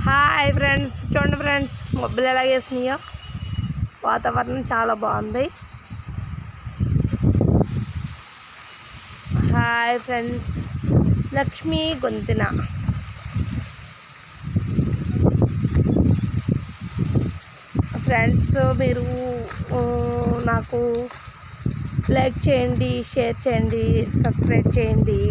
Hi friends, చూడండి friends మబ్బులు ఎలా వేసినాయో. వాతావరణం చాలా బాగుంది. హాయ్ ఫ్రెండ్స్, లక్ష్మీ గొంతిన. ఫ్రెండ్స్, మీరు నాకు లైక్ చేయండి, షేర్ చేయండి, సబ్స్క్రైబ్ చేయండి.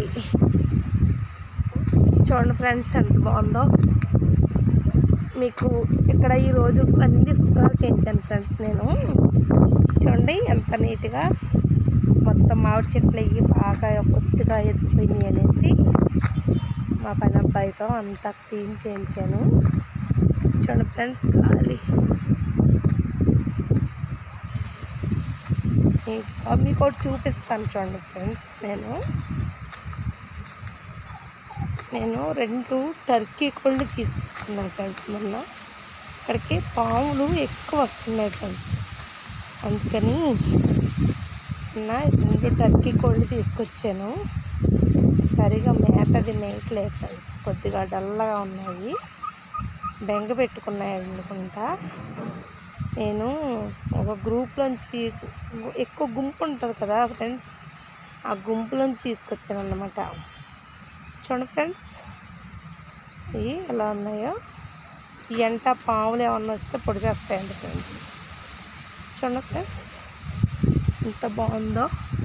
చూడండి ఫ్రెండ్స్ ఎంత బాగుందో. మీకు ఇక్కడ ఈరోజు అన్ని శుభ్రాలు చేయించాను ఫ్రెండ్స్. నేను చూడండి ఎంత నీట్గా మొత్తం మామిడి చెట్లు అయ్యి బాగా కొద్దిగా ఎత్తిపోయినాయి అనేసి మా పని అబ్బాయితో అంతా క్లీన్ చేయించాను. చూడండి ఫ్రెండ్స్, గాలి మీకు ఒకటి చూపిస్తాను. చూడండి ఫ్రెండ్స్, నేను 2 టర్కీ కోళ్ళు తీసుకొచ్చుకున్నాను ఫ్రెండ్స్. మొన్న ఇక్కడికి పాములు ఎక్కువ వస్తున్నాయి ఫ్రెండ్స్, అందుకని నిన్న 2 టర్కీ కోళ్ళు తీసుకొచ్చాను. సరిగా మేతది మేయట్లేదు ఫ్రెండ్స్, కొద్దిగా డల్లగా ఉన్నాయి, బెంగ పెట్టుకున్నాయి అనుకుంటా. నేను ఒక గ్రూప్లోంచి ఎక్కువ గుంపు ఉంటుంది కదా ఫ్రెండ్స్, ఆ గుంపులోంచి తీసుకొచ్చాను అన్నమాట. చూడండి ఫ్రెండ్స్, ఇవి ఎలా ఉన్నాయో. ఈ ఎంట పాములు ఏమన్నా వస్తే పొడి చేస్తాయండి ఫ్రెండ్స్. చూడండి ఫ్రెండ్స్ ఎంత బాగుందో.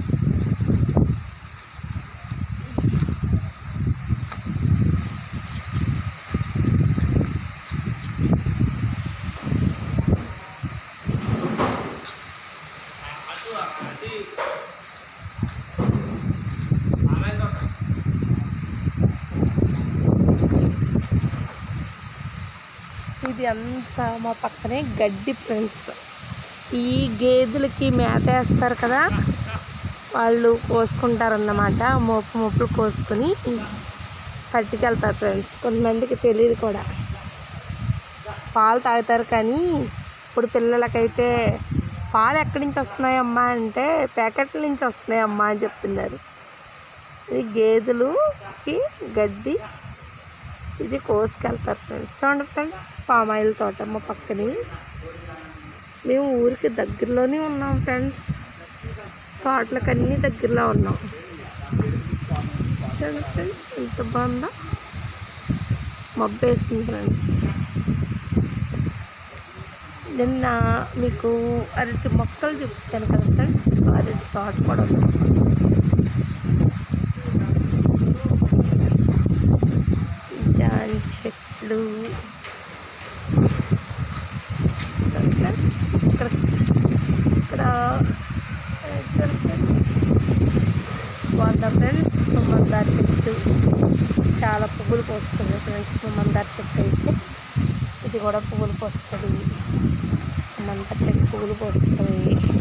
ఇది అంతా మా పక్కనే గడ్డి ఫ్రెండ్స్. ఈ గేదెలకి మేత వేస్తారు కదా, వాళ్ళు కోసుకుంటారన్నమాట. మోపులు కోసుకొని పట్టుకెళ్తారు ఫ్రెండ్స్. కొంతమందికి తెలియదు కూడా, పాలు తాగుతారు. కానీ ఇప్పుడు పిల్లలకైతే పాలు ఎక్కడి నుంచి వస్తున్నాయమ్మా అంటే ప్యాకెట్ల నుంచి వస్తున్నాయమ్మా అని చెప్తున్నారు. ఇది గేదెలుకి గడ్డి, ఇది కోసుకెళ్తారు ఫ్రెండ్స్. చూడండి ఫ్రెండ్స్, పామాయిల్ తోట మా పక్కని. మేము ఊరికి దగ్గరలోనే ఉన్నాం ఫ్రెండ్స్, తోటలకు అన్నీ దగ్గరలో ఉన్నాం. చూడండి ఫ్రెండ్స్ ఎంత బాగుందో. మబ్బేస్తుంది ఫ్రెండ్స్. నిన్న మీకు అరటి మొక్కలు చూపించాను కదా ఫ్రెండ్స్, అరటి తోట కూడా ఉంది. జాన్ చెట్లు ఫ్రెండ్స్. ఇక్కడ ఫ్రెండ్స్ బాగుందా ఫ్రెండ్స్. మందార చెట్టు చాలా పువ్వులు పోస్తుంది ఫ్రెండ్స్. మందార చెట్టు అయితే ఇది కూడా పువ్వులు పోస్తుంది. మందార చెట్టు పువ్వులు పోస్తుంది.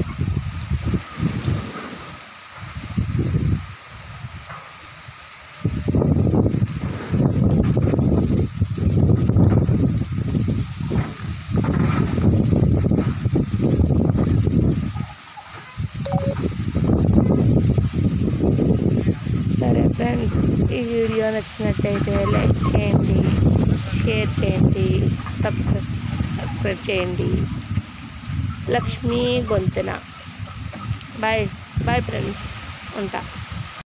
సరే ఫ్రెండ్స్, ఈ వీడియో నచ్చినట్టయితే లైక్ చేయండి, షేర్ చేయండి, సబ్స్క్రైబ్ చేయండి. లక్ష్మీ గొంతున. బాయ్ బాయ్ ఫ్రెండ్స్, ఉంటా.